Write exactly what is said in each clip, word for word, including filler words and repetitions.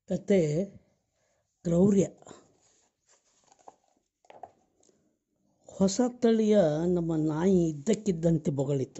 ಕತೆ ಕ್ರೌರ್ಯ. ಹೊಸ ತಳಿಯ ನಮ್ಮ ನಾಯಿ ಇದ್ದಕ್ಕಿದ್ದಂತೆ ಬೊಗಳಿತು.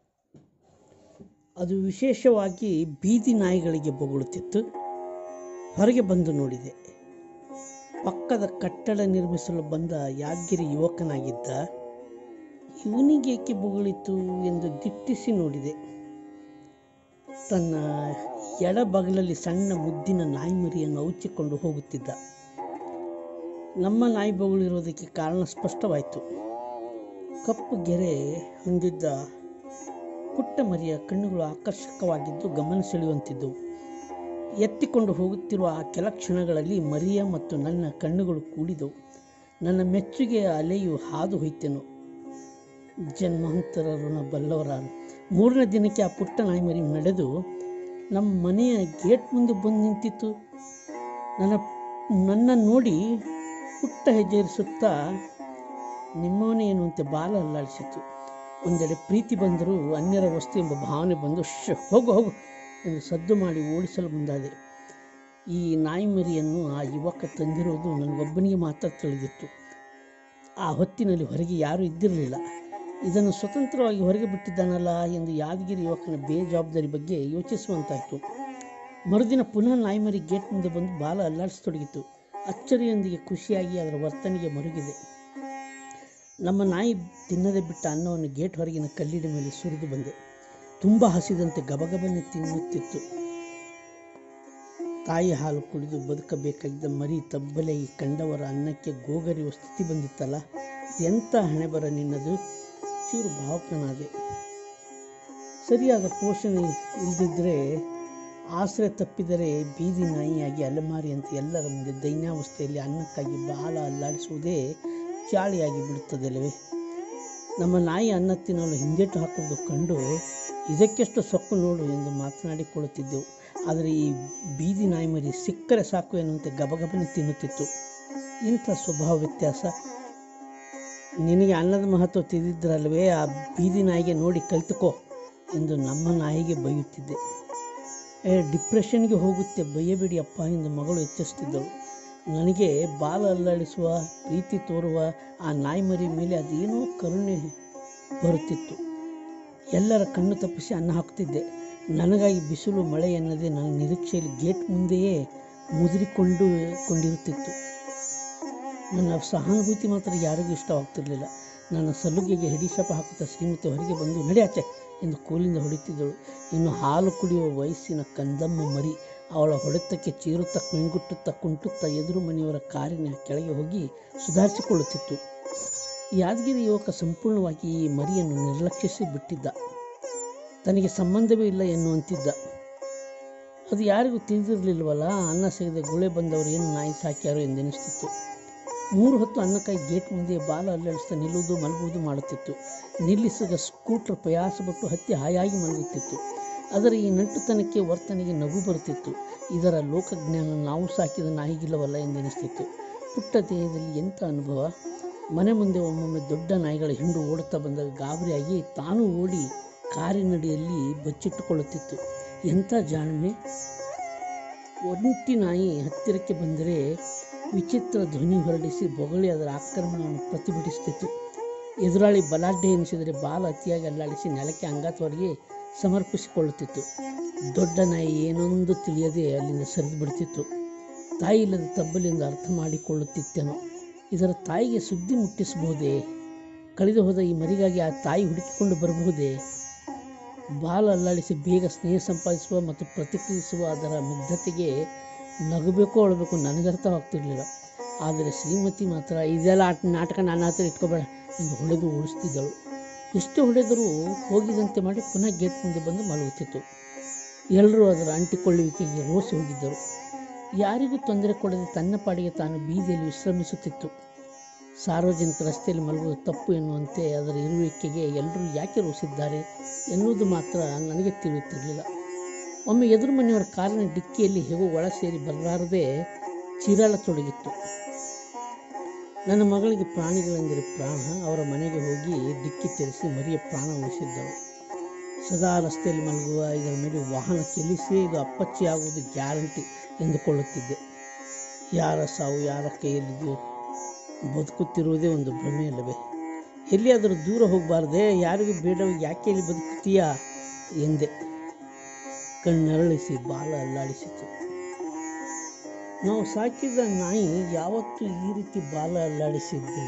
ಅದು ವಿಶೇಷವಾಗಿ ಬೀದಿ ನಾಯಿಗಳಿಗೆ ಬೊಗಳುತ್ತಿತ್ತು. ಹೊರಗೆ ಬಂದು ನೋಡಿದೆ. ಪಕ್ಕದ ಕಟ್ಟಡ ನಿರ್ಮಿಸಲು ಬಂದ ಯಾದಗಿರಿ ಯುವಕನಾಗಿದ್ದ. ಇವನಿಗೇಕೆ ಬೊಗಳಿತು ಎಂದು ದಿಟ್ಟಿಸಿ ನೋಡಿದೆ. ತನ್ನ ಎಡ ಬಗಲಲ್ಲಿ ಸಣ್ಣ ಮುದ್ದಿನ ನಾಯಿ ಮರಿಯನ್ನು ಔಚಿಕೊಂಡು ಹೋಗುತ್ತಿದ್ದ. ನಮ್ಮ ನಾಯಿ ಬೊಗಳಿರೋದಕ್ಕೆ ಕಾರಣ ಸ್ಪಷ್ಟವಾಯಿತು. ಕಪ್ಪು ಗೆರೆ ಹೊಂದಿದ್ದ ಪುಟ್ಟ ಮರಿಯ ಕಣ್ಣುಗಳು ಆಕರ್ಷಕವಾಗಿದ್ದು ಗಮನ ಸೆಳೆಯುವಂತಿದ್ದವು. ಎತ್ತಿಕೊಂಡು ಹೋಗುತ್ತಿರುವ ಆ ಕೆಲ ಕ್ಷಣಗಳಲ್ಲಿ ಮರಿಯ ಮತ್ತು ನನ್ನ ಕಣ್ಣುಗಳು ಕೂಡಿದವು. ನನ್ನ ಮೆಚ್ಚುಗೆಯ ಅಲೆಯು ಹಾದು ಹೋಯ್ತೆನು. ಜನ್ಮಾಂತರ ಋಣ ಬಲ್ಲವರಾರು. ಮೂರನೇ ದಿನಕ್ಕೆ ಆ ಪುಟ್ಟ ನಾಯಿ ಮರಿ ನಡೆದು ನಮ್ಮ ಮನೆಯ ಗೇಟ್ ಮುಂದೆ ಬಂದು ನಿಂತಿತ್ತು. ನನ್ನ ನನ್ನ ನೋಡಿ ಪುಟ್ಟ ಹೆಜ್ಜೆ ಇರಿಸುತ್ತಾ ನಿಮ್ಮವನೇ ಎನ್ನುವಂತೆ ಬಾಲ ಅಲ್ಲಾಡಿಸಿತು. ಒಂದೆಡೆ ಪ್ರೀತಿ ಬಂದರೂ ಅನ್ಯರ ವಸ್ತು ಎಂಬ ಭಾವನೆ ಬಂದು ಶ್ ಹೋಗು ಹೋಗು ಎಂದು ಸದ್ದು ಮಾಡಿ ಓಡಿಸಲು ಮುಂದಾದೆ. ಈ ನಾಯಿ ಮರಿಯನ್ನು ಆ ಯುವಕ ತಂದಿರೋದು ನನಗೊಬ್ಬನಿಗೆ ಮಾತ್ರ ತಿಳಿದಿತ್ತು. ಆ ಹೊತ್ತಿನಲ್ಲಿ ಹೊರಗೆ ಯಾರೂ ಇದ್ದಿರಲಿಲ್ಲ. ಇದನ್ನು ಸ್ವತಂತ್ರವಾಗಿ ಹೊರಗೆ ಬಿಟ್ಟಿದ್ದಾನಲ್ಲ ಎಂದು ಯಾದಗಿರಿ ಯುವಕನ ಬೇಜವಾಬ್ದಾರಿ ಬಗ್ಗೆ ಯೋಚಿಸುವಂತಾಯಿತು. ಮರುದಿನ ಪುನಃ ನಾಯಿಮರಿ ಗೇಟ್ ಮುಂದೆ ಬಂದು ಬಾಲ ಅಲ್ಲಾಡಿಸತೊಡಗಿತು. ಅಚ್ಚರಿಯೊಂದಿಗೆ ಖುಷಿಯಾಗಿ ಅದರ ವರ್ತನೆಗೆ ಮರುಗಿದೆ. ನಮ್ಮ ನಾಯಿ ತಿನ್ನದೆ ಬಿಟ್ಟ ಅನ್ನವನ್ನು ಗೇಟ್ ಹೊರಗಿನ ಕಲ್ಲಿನ ಮೇಲೆ ಸುರಿದು ಬಂದೆ. ತುಂಬ ಹಸಿದಂತೆ ಗಬಗಬನೆ ತಿನ್ನುತ್ತಿತ್ತು. ತಾಯಿ ಹಾಲು ಕುಡಿದು ಬದುಕಬೇಕಾಗಿದ್ದ ಮರಿ ತಬ್ಬಲೆಗೆ ಕಂಡವರ ಅನ್ನಕ್ಕೆ ಗೋಗರಿಯುವ ಸ್ಥಿತಿ ಬಂದಿತ್ತಲ್ಲ. ಎಂಥ ಹಣೆ ಬರ ನಿನ್ನದು. ಚೂರು ಭಾವುಕನಾದೆ. ಸರಿಯಾದ ಪೋಷಣೆ ಇಲ್ಲದಿದ್ದರೆ, ಆಶ್ರಯ ತಪ್ಪಿದರೆ ಬೀದಿ ನಾಯಿಯಾಗಿ ಅಲೆಮಾರಿಯಂತೆ ಎಲ್ಲರ ಮುಂದೆ ದೈನ್ಯಾವಸ್ಥೆಯಲ್ಲಿ ಅನ್ನಕ್ಕಾಗಿ ಬಾಲ ಅಲ್ಲಾಡಿಸುವುದೇ ಚಾಳಿಯಾಗಿ ಬಿಡುತ್ತದಲ್ಲವೇ. ನಮ್ಮ ನಾಯಿ ಅನ್ನ ತಿನ್ನಲು ಹಿಂದೇಟು ಹಾಕುವುದು ಕಂಡು ಇದಕ್ಕೆಷ್ಟು ಸೊಕ್ಕು ನೋಡು ಎಂದು ಮಾತನಾಡಿಕೊಳ್ಳುತ್ತಿದ್ದೆವು. ಆದರೆ ಈ ಬೀದಿ ನಾಯಿ ಮರಿ ಸಿಕ್ಕರೆ ಸಾಕು ಎನ್ನುವಂತೆ ಗಬಗಬನೆ ತಿನ್ನುತ್ತಿತ್ತು. ಇಂಥ ಸ್ವಭಾವ ವ್ಯತ್ಯಾಸ. ನಿನಗೆ ಅನ್ನದ ಮಹತ್ವ ತಿಳಿದಿದ್ದರಲ್ವೇ, ಆ ಬೀದಿ ನಾಯಿಗೆ ನೋಡಿ ಕಲಿತುಕೋ ಎಂದು ನಮ್ಮ ನಾಯಿಗೆ ಬೈಯುತ್ತಿದ್ದೆ. ಡಿಪ್ರೆಷನ್ಗೆ ಹೋಗುತ್ತೆ, ಬೈಯಬೇಡಿ ಅಪ್ಪ ಎಂದು ಮಗಳು ಎಚ್ಚರಿಸುತ್ತಿದ್ದಳು. ನನಗೆ ಬಾಲ ಅಲ್ಲಾಡಿಸುವ, ಪ್ರೀತಿ ತೋರುವ ಆ ನಾಯಿ ಮರಿ ಮೇಲೆ ಅದೇನೋ ಕರುಣೆ ಬರುತ್ತಿತ್ತು. ಎಲ್ಲರ ಕಣ್ಣು ತಪ್ಪಿಸಿ ಅನ್ನ ಹಾಕುತ್ತಿದ್ದೆ. ನನಗಾಗಿ ಬಿಸಿಲು ಮಳೆ ಎನ್ನದೆ ನನ್ನ ನಿರೀಕ್ಷೆಯಲ್ಲಿ ಗೇಟ್ ಮುಂದೆಯೇ ಮುದುರಿಕೊಂಡು ಕೊಂಡಿರುತ್ತಿತ್ತು. ನನ್ನ ಸಹಾನುಭೂತಿ ಮಾತ್ರ ಯಾರಿಗೂ ಇಷ್ಟವಾಗ್ತಿರಲಿಲ್ಲ. ನನ್ನ ಸಲುಗೆಗೆ ಹಿಡಿಶಾಪ ಹಾಕುತ್ತಾ ಶ್ರೀಮತಿ ಹೊರಗೆ ಬಂದು ನಡೆಯಾಚೆ ಎಂದು ಕೋಲಿಂದ ಹೊಡೆಯುತ್ತಿದ್ದಳು. ಇನ್ನು ಹಾಲು ಕುಡಿಯುವ ವಯಸ್ಸಿನ ಕಂದಮ್ಮ ಮರಿ ಅವಳ ಹೊಡೆತಕ್ಕೆ ಚೀರುತ್ತಾ ಮಿಂಗುಟ್ಟುತ್ತಾ ಕುಂಟುತ್ತಾ ಎದುರು ಮನೆಯವರ ಕಾರಿನ ಕೆಳಗೆ ಹೋಗಿ ಸುಧಾರಿಸಿಕೊಳ್ಳುತ್ತಿತ್ತು. ಯಾದಗಿರಿ ಯುವಕ ಸಂಪೂರ್ಣವಾಗಿ ಈ ಮರಿಯನ್ನು ನಿರ್ಲಕ್ಷಿಸಿ ಬಿಟ್ಟಿದ್ದ. ತನಗೆ ಸಂಬಂಧವೇ ಇಲ್ಲ ಎನ್ನುವಂತಿದ್ದ. ಅದು ಯಾರಿಗೂ ತಿಳಿದಿರಲಿಲ್ವಲ್ಲ. ಅನ್ನ ಸಿಗದೆ ಗುಳೆ ಬಂದವರು ಏನು ನಾಯಿ ಸಾಕ್ಯಾರೋ ಎಂದೆನಿಸ್ತಿತ್ತು. ಮೂರು ಹೊತ್ತು ಅನ್ನಕ್ಕಾಗಿ ಗೇಟ್ ಮುಂದೆ ಬಾಲ ಅಲ್ಲಾಡಿಸ್ತಾ ನಿಲ್ಲುವುದು ಮಲಗುವುದು ಮಾಡುತ್ತಿತ್ತು. ನಿಲ್ಲಿಸಿದ ಸ್ಕೂಟರ್ ಪ್ರಯಾಸಪಟ್ಟು ಹತ್ತಿ ಹಾಯಾಗಿ ಮಲಗುತ್ತಿತ್ತು. ಅದರ ಈ ನಂಟುತನಕ್ಕೆ ವರ್ತನೆಗೆ ನಗು ಬರುತ್ತಿತ್ತು. ಇದರ ಲೋಕಜ್ಞಾನ ನಾವು ಸಾಕಿದ ನಾಯಿಗಿಲ್ಲವಲ್ಲ ಎಂದೆನಿಸ್ತಿತ್ತು. ಪುಟ್ಟ ದೇಹದಲ್ಲಿ ಎಂಥ ಅನುಭವ. ಮನೆ ಮುಂದೆ ಒಮ್ಮೊಮ್ಮೆ ದೊಡ್ಡ ನಾಯಿಗಳ ಹಿಂಡು ಓಡುತ್ತಾ ಬಂದಾಗ ಗಾಬರಿಯಾಗಿ ತಾನು ಓಡಿ ಕಾರಿನಡಿಯಲ್ಲಿ ಬಚ್ಚಿಟ್ಟುಕೊಳ್ಳುತ್ತಿತ್ತು. ಎಂಥ ಜಾಣ್ಮೆ. ಒಂಟಿ ನಾಯಿ ಹತ್ತಿರಕ್ಕೆ ಬಂದರೆ ವಿಚಿತ್ರ ಧ್ವನಿ ಹೊರಡಿಸಿ ಬೊಗಳಿ ಅದರ ಆಕ್ರಮಣವನ್ನು ಪ್ರತಿಭಟಿಸುತ್ತಿತ್ತು. ಎದುರಾಳಿ ಬಲಾಢ್ಯ ಎನಿಸಿದರೆ ಬಾಲ ಅತಿಯಾಗಿ ಅಲ್ಲಾಡಿಸಿ ನೆಲಕ್ಕೆ ಅಂಗಾತವರೆಗೆ ಸಮರ್ಪಿಸಿಕೊಳ್ಳುತ್ತಿತ್ತು. ದೊಡ್ಡ ನಾಯಿ ಏನೊಂದು ತಿಳಿಯದೆ ಅಲ್ಲಿಂದ ಸರಿದು ಬಿಡುತ್ತಿತ್ತು. ತಾಯಿ ಇಲ್ಲದ ತಬ್ಬಲಿಂದ ಅರ್ಥ ಮಾಡಿಕೊಳ್ಳುತ್ತಿತ್ತೇನೋ. ಇದರ ತಾಯಿಗೆ ಸುದ್ದಿ ಮುಟ್ಟಿಸಬಹುದೇ? ಕಳೆದು ಹೋದ ಈ ಮರಿಗಾಗಿ ಆ ತಾಯಿ ಹುಡುಕಿಕೊಂಡು ಬರಬಹುದೇ? ಬಾಲ ಅಲ್ಲಾಡಿಸಿ ಬೇಗ ಸ್ನೇಹ ಸಂಪಾದಿಸುವ ಮತ್ತು ಪ್ರತಿಕ್ರಿಯಿಸುವ ಅದರ ಮುಗ್ಧತೆಗೆ ನಗಬೇಕೋ ಅಳಬೇಕು ನನಗರ್ಥವಾಗ್ತಿರಲಿಲ್ಲ. ಆದರೆ ಶ್ರೀಮತಿ ಮಾತ್ರ ಇದೆಲ್ಲ ಆಟ ನಾಟಕ ನನ್ನ ಹತ್ರ ಇಟ್ಕೋಬೇಡ ಎಂದು ಹೊಡೆದು ಓಡಿಸ್ತಿದ್ದಳು. ಎಷ್ಟು ಹೊಡೆದರೂ ಹೋಗಿದಂತೆ ಮಾಡಿ ಪುನಃ ಗೇಟ್ ಮುಂದೆ ಬಂದು ಮಲಗುತ್ತಿತ್ತು. ಎಲ್ಲರೂ ಅದರ ಅಂಟಿಕೊಳ್ಳುವಿಕೆಗೆ ರೋಸಿ ಹೋಗಿದ್ದರು. ಯಾರಿಗೂ ತೊಂದರೆ ಕೊಡದೆ ತನ್ನ ಪಾಡಿಗೆ ತಾನು ಬೀದಿಯಲ್ಲಿ ವಿಶ್ರಮಿಸುತ್ತಿತ್ತು. ಸಾರ್ವಜನಿಕ ರಸ್ತೆಯಲ್ಲಿ ಮಲಗುವುದು ತಪ್ಪು ಎನ್ನುವಂತೆ ಅದರ ಇರುವಿಕೆಗೆ ಎಲ್ಲರೂ ಯಾಕೆ ರೋಸಿದ್ದಾರೆ ಎನ್ನುವುದು ಮಾತ್ರ ನನಗೆ ತಿಳಿಯುತ್ತಿರಲಿಲ್ಲ. ಒಮ್ಮೆ ಎದುರು ಮನೆಯವರ ಕಾರಿನ ಡಿಕ್ಕಿಯಲ್ಲಿ ಹೇಗೋ ಒಳ ಸೇರಿ ಬರಲಾರದೆ ಚೀರಾಳತೊಡಗಿತ್ತು. ನನ್ನ ಮಗಳಿಗೆ ಪ್ರಾಣಿಗಳೆಂದರೆ ಪ್ರಾಣ. ಅವರ ಮನೆಗೆ ಹೋಗಿ ಡಿಕ್ಕಿ ತೆರೆಸಿ ಮರಿಯ ಪ್ರಾಣ ಉಳಿಸಿದ್ದಳು. ಸದಾ ರಸ್ತೆಯಲ್ಲಿ ಮಲಗುವ ಇದರ ಮೇಲೆ ವಾಹನ ಚಲಿಸಿ ಇದು ಅಪ್ಪಚ್ಚಿ ಆಗುವುದು ಗ್ಯಾರಂಟಿ ಎಂದುಕೊಳ್ಳುತ್ತಿದ್ದೆ. ಯಾರ ಸಾವು ಯಾರ ಕೈಯಲ್ಲಿದೆಯೋ, ಬದುಕುತ್ತಿರುವುದೇ ಒಂದು ಭ್ರಮೆ ಅಲ್ಲವೇ? ಎಲ್ಲಿಯಾದರೂ ದೂರ ಹೋಗಬಾರ್ದೆ? ಯಾರಿಗೂ ಬೇಡವ ಯಾಕೆ ಇಲ್ಲಿ ಬದುಕುತ್ತೀಯಾ ಎಂದೆ. ಕಣ್ಣರಳಿಸಿ ಬಾಲ ಅಲ್ಲಾಡಿಸಿತು. ನಾವು ಸಾಕಿದ ನಾಯಿ ಯಾವತ್ತೂ ಈ ರೀತಿ ಬಾಲ ಅಲ್ಲಾಡಿಸಿದ್ದಿಲ್ಲ.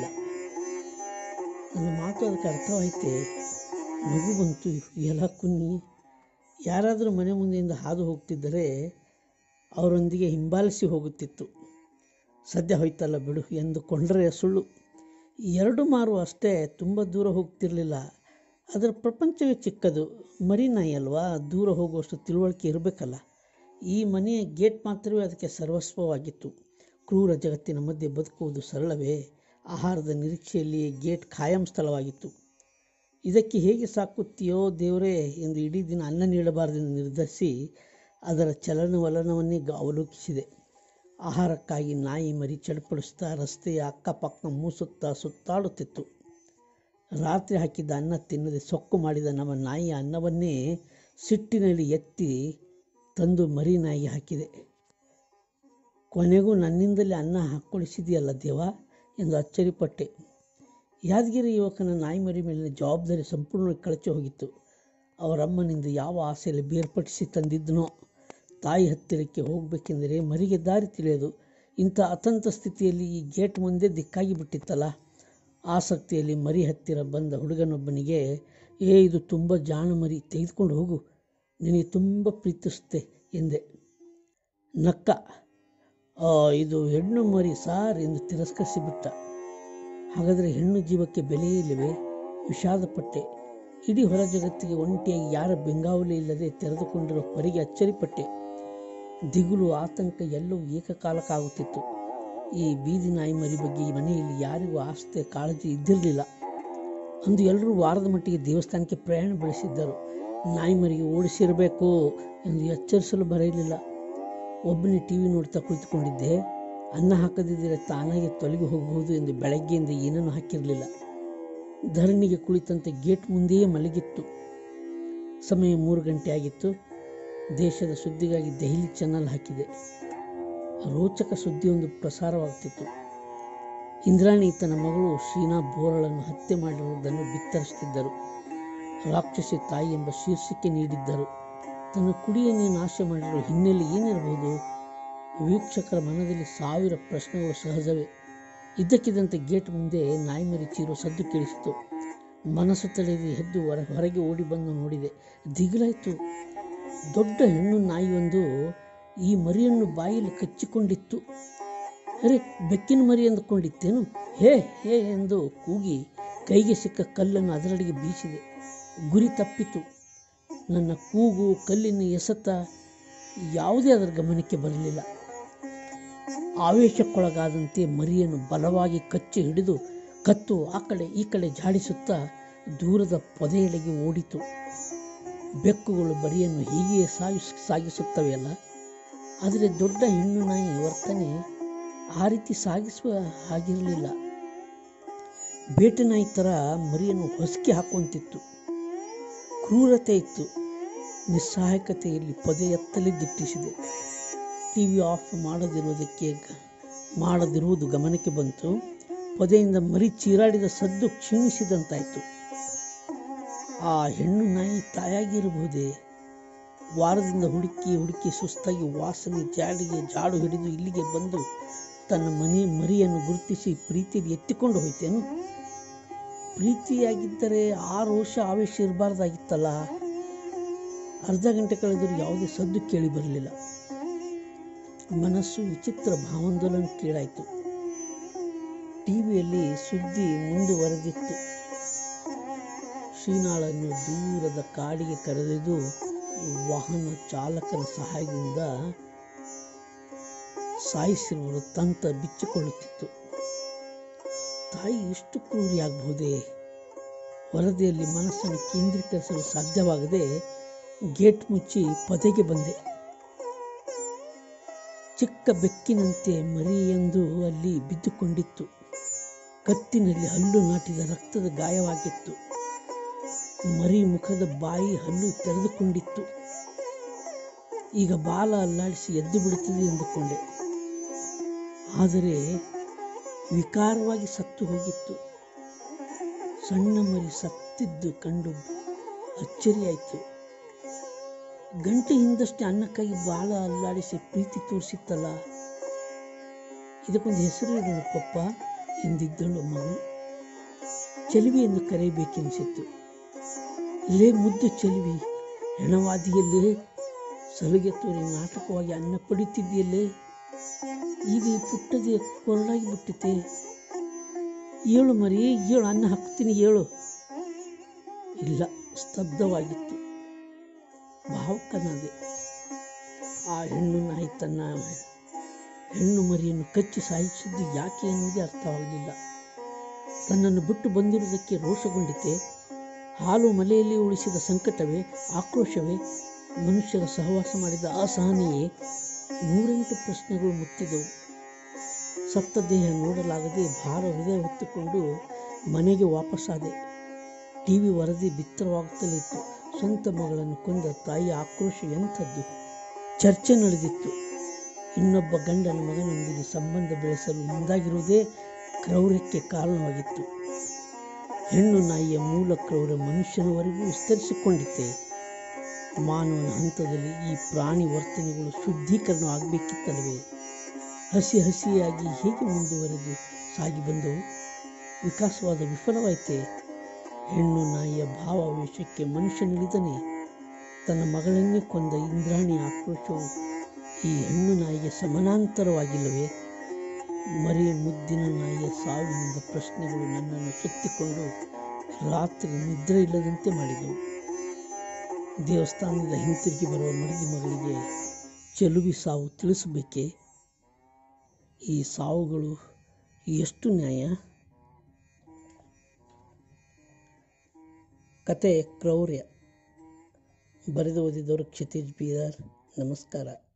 ನನ್ನ ಮಾತು ಅದಕ್ಕೆ ಅರ್ಥವಾಯಿತೆ. ನಗು ಬಂತು. ಎಲ್ಲ ಕುನ್ನಿ, ಯಾರಾದರೂ ಮನೆ ಮುಂದೆಯಿಂದ ಹಾದು ಹೋಗ್ತಿದ್ದರೆ ಅವರೊಂದಿಗೆ ಹಿಂಬಾಲಿಸಿ ಹೋಗುತ್ತಿತ್ತು. ಸದ್ಯ ಹೋಯ್ತಲ್ಲ ಬಿಡು ಎಂದುಕೊಂಡರೆ ಸುಳ್ಳು. ಎರಡು ಮಾರು ಅಷ್ಟೇ, ತುಂಬ ದೂರ ಹೋಗ್ತಿರಲಿಲ್ಲ. ಅದರ ಪ್ರಪಂಚವೇ ಚಿಕ್ಕದು. ಮರಿ ನಾಯಿ ಅಲ್ವಾ, ದೂರ ಹೋಗುವಷ್ಟು ತಿಳುವಳಿಕೆ ಇರಬೇಕಲ್ಲ. ಈ ಮನೆಯ ಗೇಟ್ ಮಾತ್ರವೇ ಅದಕ್ಕೆ ಸರ್ವಸ್ವವಾಗಿತ್ತು. ಕ್ರೂರ ಜಗತ್ತಿನ ಮಧ್ಯೆ ಬದುಕುವುದು ಸರಳವೇ? ಆಹಾರದ ನಿರೀಕ್ಷೆಯಲ್ಲಿಯೇ ಗೇಟ್ ಖಾಯಂ ಸ್ಥಳವಾಗಿತ್ತು. ಇದಕ್ಕೆ ಹೇಗೆ ಸಾಕುತ್ತೀಯೋ ದೇವರೇ ಎಂದು ಇಡೀ ದಿನ ಅನ್ನ ನೀಡಬಾರದೆಂದು ನಿರ್ಧರಿಸಿ ಅದರ ಚಲನವಲನವನ್ನೇ ಅವಲೋಕಿಸಿದೆ. ಆಹಾರಕ್ಕಾಗಿ ನಾಯಿ ಮರಿ ಚಡಪಡಿಸುತ್ತಾ ರಸ್ತೆಯ ಅಕ್ಕಪಕ್ಕ ಮೂಸುತ್ತಾ ಸುತ್ತಾಡುತ್ತಿತ್ತು. ರಾತ್ರಿ ಹಾಕಿದ್ದ ಅನ್ನ ತಿನ್ನದೆ ಸೊಕ್ಕು ಮಾಡಿದ ನಮ್ಮ ನಾಯಿಯ ಅನ್ನವನ್ನೇ ಸಿಟ್ಟಿನಲ್ಲಿ ಎತ್ತಿ ತಂದು ಮರಿ ನಾಯಿಗೆ ಹಾಕಿದೆ. ಕೊನೆಗೂ ನನ್ನಿಂದಲೇ ಅನ್ನ ಹಾಕ್ಕೊಳಿಸಿದೆಯಲ್ಲ ದೇವ ಎಂದು ಅಚ್ಚರಿಪಟ್ಟೆ. ಯಾದಗಿರಿ ಯುವಕನ ನಾಯಿ ಮರಿ ಮೇಲಿನ ಜವಾಬ್ದಾರಿ ಸಂಪೂರ್ಣವಾಗಿ ಕಳಚಿ ಹೋಗಿತ್ತು. ಅವರಮ್ಮನಿಂದ ಯಾವ ಆಸೆಯಲ್ಲಿ ಬೇರ್ಪಡಿಸಿ ತಂದಿದ್ದನೋ. ತಾಯಿ ಹತ್ತಿರಕ್ಕೆ ಹೋಗಬೇಕೆಂದರೆ ಮರಿಗೆ ದಾರಿ ತಿಳಿಯೋದು. ಇಂಥ ಅತಂತ್ರ ಸ್ಥಿತಿಯಲ್ಲಿ ಈ ಗೇಟ್ ಮುಂದೆ ದಿಕ್ಕಾಗಿ ಬಿಟ್ಟಿತ್ತಲ್ಲ. ಆಸಕ್ತಿಯಲ್ಲಿ ಮರಿ ಹತ್ತಿರ ಬಂದ ಹುಡುಗನೊಬ್ಬನಿಗೆ, ಏ ಇದು ತುಂಬ ಜಾಣ ಮರಿ, ತೆಗೆದುಕೊಂಡು ಹೋಗು, ನಿನಗೆ ತುಂಬ ಪ್ರೀತಿಸುತ್ತೆ ಎಂದೆ. ನಕ್ಕ. ಇದು ಹೆಣ್ಣು ಮರಿ ಸಾರ್ ಎಂದು ತಿರಸ್ಕರಿಸಿಬಿಟ್ಟ. ಹಾಗಾದರೆ ಹೆಣ್ಣು ಜೀವಕ್ಕೆ ಬೆಲೆಯೇ ಇಲ್ಲವೇ? ವಿಷಾದಪಟ್ಟೆ. ಇಡೀ ಹೊರ ಜಗತ್ತಿಗೆ ಒಂಟಿಯಾಗಿ ಯಾರ ಬೆಂಗಾವಲಿ ಇಲ್ಲದೆ ತೆರೆದುಕೊಂಡಿರೋ ಪರಿಗೆ ಅಚ್ಚರಿಪಟ್ಟೆ. ದಿಗುಲು, ಆತಂಕ ಎಲ್ಲವೂ ಏಕಕಾಲಕ್ಕಾಗುತ್ತಿತ್ತು. ಈ ಬೀದಿ ನಾಯಿ ಮರಿ ಬಗ್ಗೆ ಈ ಮನೆಯಲ್ಲಿ ಯಾರಿಗೂ ಆಸ್ತೆ ಕಾಳಜಿ ಇದ್ದಿರಲಿಲ್ಲ. ಅಂದು ಎಲ್ಲರೂ ವಾರದ ಮಟ್ಟಿಗೆ ದೇವಸ್ಥಾನಕ್ಕೆ ಪ್ರಯಾಣ ಬೆಳೆಸಿದ್ದರು. ನಾಯಿ ಮರಿಗೆ ಓಡಿಸಿರಬೇಕು ಎಂದು ಎಚ್ಚರಿಸಲು ಬರಲಿಲ್ಲ. ಒಬ್ಬನೇ ಟಿ ವಿ ನೋಡ್ತಾ ಕುಳಿತುಕೊಂಡಿದ್ದೆ. ಅನ್ನ ಹಾಕದಿದ್ದರೆ ತಾನಾಗಿ ತೊಲಗಿ ಹೋಗಬಹುದು ಎಂದು ಬೆಳಗ್ಗೆಯಿಂದ ಏನನ್ನೂ ಹಾಕಿರಲಿಲ್ಲ. ಧರಣಿಗೆ ಕುಳಿತಂತೆ ಗೇಟ್ ಮುಂದೆಯೇ ಮಲಗಿತ್ತು. ಸಮಯ ಮೂರು ಗಂಟೆ ಆಗಿತ್ತು. ದೇಶದ ಸುದ್ದಿಗಾಗಿ ದೆಹಲಿ ಚಾನಲ್ ಹಾಕಿದೆ. ರೋಚಕ ಸುದ್ದಿಯೊಂದು ಪ್ರಸಾರವಾಗುತ್ತಿತ್ತು. ಇಂದ್ರಾಣಿ ತನ್ನ ಮಗಳು ಶೀನಾ ಬೋರಳನ್ನು ಹತ್ಯೆ ಮಾಡಿರುವುದನ್ನು ಬಿತ್ತರಿಸುತ್ತಿದ್ದರು. ರಾಕ್ಷಸಿ ತಾಯಿ ಎಂಬ ಶೀರ್ಷಿಕೆ ನೀಡಿದ್ದರು. ತನ್ನ ಕುಡಿಯನ್ನೇ ನಾಶ ಮಾಡಿರುವ ಹಿನ್ನೆಲೆ ಏನಿರಬಹುದು? ವೀಕ್ಷಕರ ಮನದಲ್ಲಿ ಸಾವಿರ ಪ್ರಶ್ನೆಗಳು ಸಹಜವೇ. ಇದ್ದಕ್ಕಿದ್ದಂತೆ ಗೇಟ್ ಮುಂದೆ ನಾಯಿಮರಿ ಚೀರುವ ಸದ್ದು ಕೇಳಿಸಿತು. ಮನಸ್ಸು ತಡೆದು ಎದ್ದು ಹೊರ ಹೊರಗೆ ಓಡಿ ಬಂದು ನೋಡಿದೆ. ದಿಗಿಲಾಯಿತು. ದೊಡ್ಡ ಹೆಣ್ಣು ನಾಯಿಯೊಂದು ಈ ಮರಿಯನ್ನು ಬಾಯಲ್ಲಿ ಕಚ್ಚಿಕೊಂಡಿತ್ತು. ಅರೆ, ಬೆಕ್ಕಿನ ಮರಿ ಎಂದುಕೊಂಡಿತ್ತೇನು? ಹೇ ಹೇ ಎಂದು ಕೂಗಿ ಕೈಗೆ ಸಿಕ್ಕ ಕಲ್ಲನ್ನು ಅದರಡೆಗೆ ಬೀಸಿದೆ. ಗುರಿ ತಪ್ಪಿತು. ನನ್ನ ಕೂಗು, ಕಲ್ಲಿನ ಎಸೆತ ಯಾವುದೇ ಅದರ ಗಮನಕ್ಕೆ ಬರಲಿಲ್ಲ. ಆವೇಶಕ್ಕೊಳಗಾದಂತೆ ಮರಿಯನ್ನು ಬಲವಾಗಿ ಕಚ್ಚಿ ಹಿಡಿದು ಕತ್ತು ಆ ಕಡೆ ಈ ಕಡೆ ಜಾಡಿಸುತ್ತಾ ದೂರದ ಪೊದೆಯೆಡೆಗೆ ಓಡಿತು. ಬೆಕ್ಕುಗಳು ಮರಿಯನ್ನು ಹೀಗೆಯೇ ಸಾಗಿಸ್ ಸಾಗಿಸುತ್ತವೆಯಲ್ಲ. ಆದರೆ ದೊಡ್ಡ ಹೆಣ್ಣು ನಾಯಿ ವರ್ತನೆ ಆ ರೀತಿ ಸಾಗಿಸುವ ಹಾಗಿರಲಿಲ್ಲ. ಬೇಟೆ ನಾಯಿ ಥರ ಮರಿಯನ್ನು ಹೊಸಕಿ ಹಾಕುವಂತಿತ್ತು. ಕ್ರೂರತೆ ಇತ್ತು. ನಿಸ್ಸಹಾಯಕತೆಯಲ್ಲಿ ಪೊದೆ ಎತ್ತಲೇ ದಿಟ್ಟಿಸಿದೆ. ಟಿ ವಿ ಆಫ್ ಮಾಡದಿರುವುದಕ್ಕೆ ಮಾಡದಿರುವುದು ಗಮನಕ್ಕೆ ಬಂತು. ಪೊದೆಯಿಂದ ಮರಿ ಚೀರಾಡಿದ ಸದ್ದು ಕ್ಷೀಣಿಸಿದಂತಾಯಿತು. ಆ ಹೆಣ್ಣು ನಾಯಿ ತಾಯಾಗಿರಬಹುದೇ? ವಾರದಿಂದ ಹುಡುಕಿ ಹುಡುಕಿ ಸುಸ್ತಾಗಿ ವಾಸನೆ ಜಾಡಿಗೆ ಜಾಡು ಹಿಡಿದು ಇಲ್ಲಿಗೆ ಬಂದು ತನ್ನ ಮನೆ ಮರಿಯನ್ನು ಗುರುತಿಸಿ ಪ್ರೀತಿಯಲ್ಲಿ ಎತ್ತಿಕೊಂಡು ಹೋಯ್ತೇನು? ಪ್ರೀತಿಯಾಗಿದ್ದರೆ ಆ ರೋಷ ಆವೇಶ ಇರಬಾರ್ದಾಗಿತ್ತಲ್ಲ. ಅರ್ಧ ಗಂಟೆ ಕಳೆದರೂ ಯಾವುದೇ ಸದ್ದು ಕೇಳಿ ಬರಲಿಲ್ಲ. ಮನಸ್ಸು ವಿಚಿತ್ರ ಭಾವಾಂದೋಲನ ಕೀಳಾಯಿತು. ಟಿವಿಯಲ್ಲಿ ಸುದ್ದಿ ಮುಂದುವರೆದಿತ್ತು. ಶೀನಾಳನ್ನು ದೂರದ ಕಾಡಿಗೆ ಕರೆದೊಯ್ದು ವಾಹನ ಚಾಲಕನ ಸಹಾಯದಿಂದ ಸಾಯಿಸಿರುವ ವೃತ್ತಾಂತ ಬಿಚ್ಚಿಕೊಳ್ಳುತ್ತಿತ್ತು. ತಾಯಿ ಇಷ್ಟು ಕ್ರೂರಿಯಾಗಬಹುದೇ? ವರದಿಯಲ್ಲಿ ಮನಸ್ಸನ್ನು ಕೇಂದ್ರೀಕರಿಸಲು ಸಾಧ್ಯವಾಗದೆ ಗೇಟ್ ಮುಚ್ಚಿ ಪೊದೆಗೆ ಬಂದೆ. ಚಿಕ್ಕ ಬೆಕ್ಕಿನಂತೆ ಮರಿಯೊಂದು ಅಲ್ಲಿ ಬಿದ್ದುಕೊಂಡಿತ್ತು. ಕತ್ತಿನಲ್ಲಿ ಹಲ್ಲು ನಾಟಿದ ರಕ್ತದ ಗಾಯವಾಗಿತ್ತು. ಮರಿ ಮುಖದ ಬಾಯಿ ಹಲ್ಲು ತೆರೆದುಕೊಂಡಿತ್ತು. ಈಗ ಬಾಲ ಅಲ್ಲಾಡಿಸಿ ಎದ್ದು ಬಿಡುತ್ತದೆ ಎಂದುಕೊಂಡೆ. ಆದರೆ ವಿಕಾರವಾಗಿ ಸತ್ತು ಹೋಗಿತ್ತು. ಸಣ್ಣ ಮರಿ ಸತ್ತಿದ್ದು ಕಂಡು ಅಚ್ಚರಿಯಾಯಿತು. ಗಂಟೆ ಹಿಂದಷ್ಟೇ ಅನ್ನಕ್ಕಾಗಿ ಬಾಲ ಅಲ್ಲಾಡಿಸಿ ಪ್ರೀತಿ ತೋರಿಸಿತ್ತಲ್ಲ, ಇದಕ್ಕೊಂದು ಹೆಸರು ಇಡೋಣ ಪಪ್ಪ ಎಂದಿದ್ದಳು ಮಗಳು. ಚೆಲುವಿ ಎಂದು ಕರೆಯಬೇಕೆನಿಸಿತ್ತು. ಲೇ ಮುದ್ದು ಚೆಲುವಿ, ಹೆಣವಾದಿಯಲ್ಲೇ ಸಲುಗೆ ತೋರಿ ನಾಟಕವಾಗಿ ಅನ್ನ ಪಡೆಯುತ್ತಿದೆಯಲ್ಲೇ, ಈಗ ಈ ಪುಟ್ಟದೆ ಕೊರಳಾಗಿ ಬಿಟ್ಟಿತೆ. ಏಳು ಮರಿ, ಏಳು, ಅನ್ನ ಹಾಕ್ತೀನಿ ಏಳು. ಇಲ್ಲ, ಸ್ತಬ್ಧವಾಗಿತ್ತು. ಭಾವುಕನಾದೆ. ಆ ಹೆಣ್ಣು ನಾಯಿ ತನ್ನ ಹೆಣ್ಣು ಮರಿಯನ್ನು ಕಚ್ಚಿ ಸಾಯಿಸಿದ್ದು ಯಾಕೆ ಎನ್ನುವುದೇ ಅರ್ಥವಾಗಲಿಲ್ಲ. ತನ್ನನ್ನು ಬಿಟ್ಟು ಬಂದಿರುವುದಕ್ಕೆ ರೋಷಗೊಂಡಿತೆ, ಹಾಲು ಮಲೆಯಲ್ಲಿ ಉಳಿಸಿದ ಸಂಕಟವೇ, ಆಕ್ರೋಶವೇ, ಮನುಷ್ಯರ ಸಹವಾಸ ಮಾಡಿದ ಅಸಹನೆಯೇ? ನೂರೆಂಟು ಪ್ರಶ್ನೆಗಳು ಮುತ್ತಿದವು. ಸತ್ತ ದೇಹ ನೋಡಲಾಗದೆ ಭಾರ ಹೃದಯ ಹೊತ್ತುಕೊಂಡು ಮನೆಗೆ ವಾಪಸ್ಸಾದೆ. ಟಿವಿ ವರದಿ ಬಿತ್ತರವಾಗುತ್ತಲೇ ಇತ್ತು. ಸ್ವಂತ ಮಗಳನ್ನು ಕೊಂದ ತಾಯಿಯ ಆಕ್ರೋಶ ಎಂಥದ್ದು? ಚರ್ಚೆ ನಡೆದಿತ್ತು. ಇನ್ನೊಬ್ಬ ಗಂಡನ ಮಗನೊಂದಿಗೆ ಸಂಬಂಧ ಬೆಳೆಸಲು ಮುಂದಾಗಿರುವುದೇ ಕ್ರೌರ್ಯಕ್ಕೆ ಕಾರಣವಾಗಿತ್ತು. ಹೆಣ್ಣು ನಾಯಿಯ ಮೂಲ ಕ್ರೌರ್ಯ ಮನುಷ್ಯನವರೆಗೂ ವಿಸ್ತರಿಸಿಕೊಂಡಿತ್ತೆ. ಮಾನವನ ಹಂತದಲ್ಲಿ ಈ ಪ್ರಾಣಿ ವರ್ತನೆಗಳು ಶುದ್ಧೀಕರಣ ಆಗಬೇಕಿತ್ತಲ್ಲವೇ? ಹಸಿ ಹಸಿಯಾಗಿ ಹೇಗೆ ಮುಂದುವರೆದು ಸಾಗಿ ಬಂದವು? ವಿಕಾಸವಾದ ವಿಫಲವಾಯಿತೆ. ಹೆಣ್ಣು ನಾಯಿಯ ಭಾವಾವೇಶಕ್ಕೆ ಮನುಷ್ಯನಿಳಿದನೆ. ತನ್ನ ಮಗಳನ್ನೇ ಕೊಂದ ಇಂದ್ರಾಣಿ ಆಕ್ರೋಶವು ಈ ಹೆಣ್ಣು ನಾಯಿಗೆ ಸಮಾನಾಂತರವಾಗಿಲ್ಲವೇ? ಮರಿ ಮುದ್ದಿನ ನಾಯಿಯ ಸಾವಿನಿಂದ ಪ್ರಶ್ನೆಗಳು ನನ್ನನ್ನು ಸುತ್ತಿಕೊಂಡು ರಾತ್ರಿ ನಿದ್ರೆ ಇಲ್ಲದಂತೆ ಮಾಡಿದವು. ದೇವಸ್ಥಾನದಿಂದ ಹಿಂತಿರುಗಿ ಬರುವ ಮಡದಿ ಮಗಳಿಗೆ ಚೆಲುವಿ ಸಾವು ತಿಳಿಸಬೇಕೇ? ಈ ಸಾವುಗಳು ಎಷ್ಟು ನ್ಯಾಯ? ಕತೆ ಕ್ರೌರ್ಯ. ಬರೆದು ಓದಿದವರು ಕ್ಷಿತಿಜ್ ಬೀದರ್. ನಮಸ್ಕಾರ.